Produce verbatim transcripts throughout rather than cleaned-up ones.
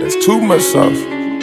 That's too much sauce.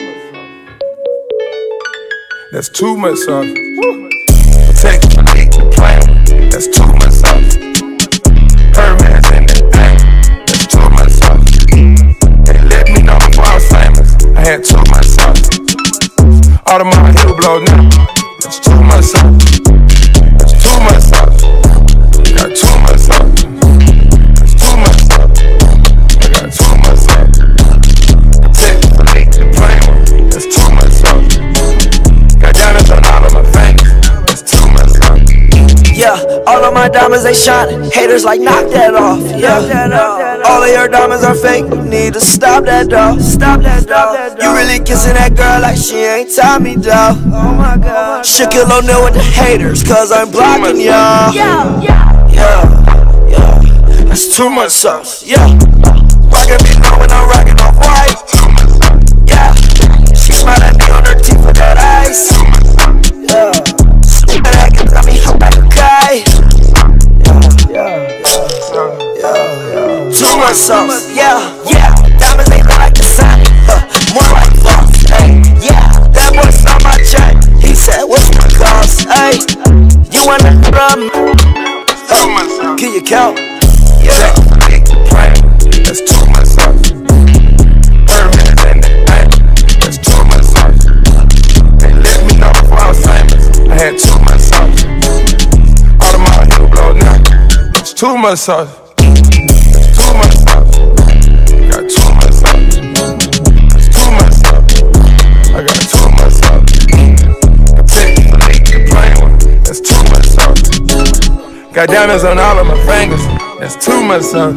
That's too much sauce. Protect the league, the plan. That's too much sauce. Herman's in that thing. That's too much sauce. They let me know before I was famous. I had too much sauce. All of my heel blow now. That's too much sauce. That's too much sauce. Got too much sauce. That's too much sauce. I got too much sauce. Protect the league, the plan. That's too much sauce. Got diamonds on all of my fingers. That's too much sauce. Yeah, all of my diamonds they shining. Haters like knock that off. Yeah, all of your diamonds are fake. You need to stop that dog. Stop that dog. You really kissing that girl like she ain't Tommy dog. Oh my God. Shaquille O'Neal with the haters, cause I'm blocking y'all. Yeah, yeah, yeah, yeah. That's too much sauce. Yeah, rockin' me now when I'm rockin' off white. Yeah, she smile at me on her teeth with that ice. Yeah. That can tell me how back a guy. Yeah, yeah, yeah. Too much sauce. Yeah, yeah. Diamonds ain't like the sun. Huh. More like floss. Hey, yeah. That boy saw my check. He said, "What's the cost?" Hey, you wanna run? Huh. Can you count? Yeah. That's too much sauce. Herman's in that thing. That's too much sauce. They let me know before I was famous. I had too much sauce. All of my heel blow now. It's too much sauce. It's too much sauce. Got too much sauce. It's too much sauce. I got too much sauce. Protect the league, the plain one. That's too much sauce. Got diamonds on all of my fingers. That's too much sauce.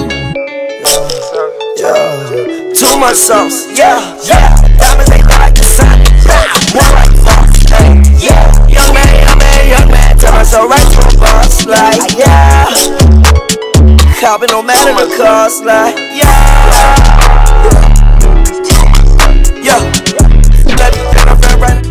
Yeah, too much sauce. Yeah, yeah. Diamonds ain't like the sun. More like floss. Hey, yeah. Young man, young man, young man. Tell myself right to a boss. Like, yeah. Copping no matter the cost. Like, yeah. Yeah. Let me get off that right.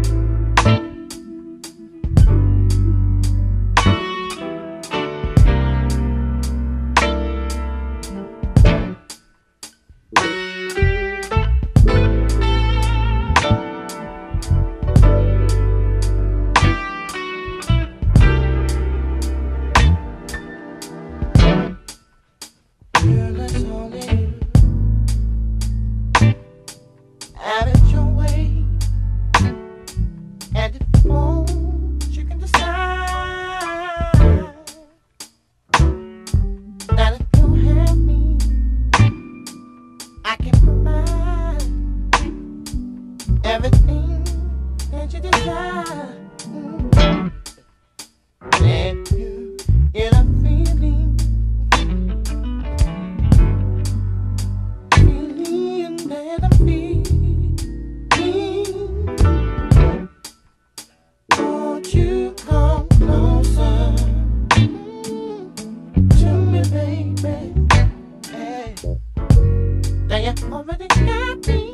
Everything that you desire, mm-hmm. And you get a feeling, feeling that I'm feeling. Won't you come closer mm-hmm. to me, baby? Hey. Now you already got me.